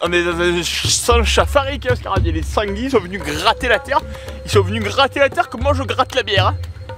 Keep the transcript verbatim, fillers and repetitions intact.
On est dans un safari, parce qu'il y a les sangliers, ils sont venus gratter la terre. Ils sont venus gratter la terre comme moi je gratte la bière. Hein.